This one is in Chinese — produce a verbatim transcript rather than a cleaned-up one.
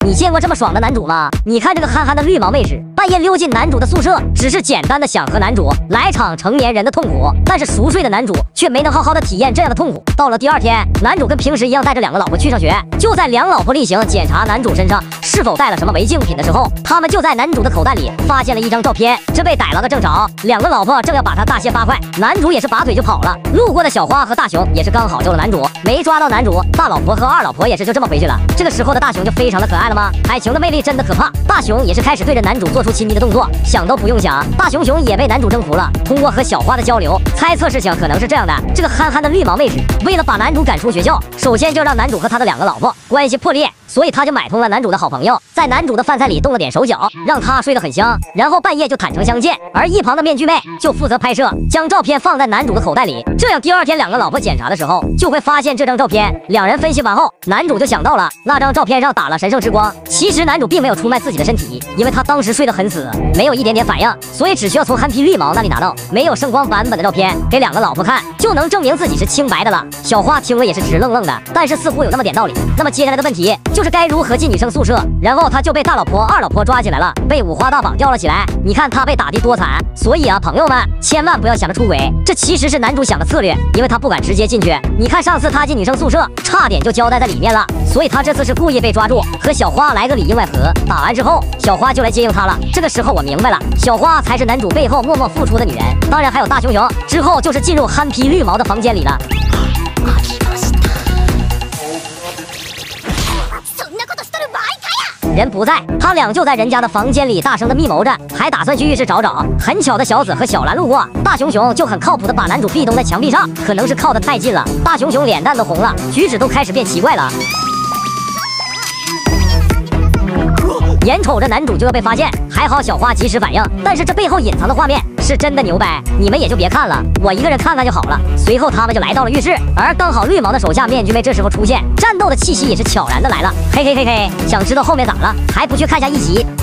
你见过这么爽的男主吗？你看这个憨憨的绿毛妹纸，半夜溜进男主的宿舍，只是简单的想和男主来场成年人的痛苦，但是熟睡的男主却没能好好的体验这样的痛苦。到了第二天，男主跟平时一样带着两个老婆去上学，就在两老婆例行检查男主身上是否带了什么违禁品的时候，他们就在男主的口袋里发现了一张照片，这被逮了个正着。两个老婆正要把他大卸八块，男主也是拔腿就跑了。路过的小花和大熊也是刚好救了男主，没抓到男主，大老婆和二老婆也是就这么回去了。这个时候的大熊就非常的可爱了吗？爱情的魅力真的可怕，大熊也是开始对着男主做出亲昵的动作，想都不用想，大熊熊也被男主征服了。通过和小花的交流，猜测事情可能是这样的：这个憨憨的绿毛妹纸为了把男主赶出学校，首先就让男主和他的两个老婆关系破裂，所以他就买通了男主的好朋友，在男主的饭菜里动了点手脚，让他睡得很香，然后半夜就坦诚相见。而一旁的面具妹就负责拍摄，将照片放在男主的口袋里，这样第二天两个老婆检查的时候就会发现这张照片。两人分析完后，男主就想到了那张照片上打了神圣之光，其实男主并没有出卖自己的身体，因为他当时睡得很死，没有一点点反应，所以只需要从憨皮绿毛那里拿到没有圣光版本的照片给两个老婆看，就能证明自己是清白的了。小花听了也是直愣愣的，但是似乎有那么点道理。那么接下来的问题就是该如何进女生宿舍，然后他就被大老婆二老婆抓起来了，被五花大绑吊了起来。你看他被打的多惨，所以啊朋友们千万不要想着出轨，这其实是男主想的策略，因为他不敢直接进去。你看上次他进女生宿舍差点就交代在里面了，所以他这次是故意被抓住，和小花来个里应外合。打完之后小花就来接应他了，这个时候我明白了，小花才是男主背后默默付出的女人，当然还有大熊熊。之后就是进入憨皮绿毛的房间里了。人不在，他俩就在人家的房间里大声的密谋着，还打算去浴室找找。很巧的，小紫和小兰路过，大熊熊就很靠谱的把男主壁咚在墙壁上，可能是靠得太近了，大熊熊脸蛋都红了，举止都开始变奇怪了。眼瞅着男主就要被发现，还好小花及时反应，但是这背后隐藏的画面是真的牛掰，你们也就别看了，我一个人看看就好了。随后他们就来到了浴室，而刚好绿毛的手下面具妹这时候出现，战斗的气息也是悄然的来了。嘿嘿嘿嘿，想知道后面咋了，还不去看下一集？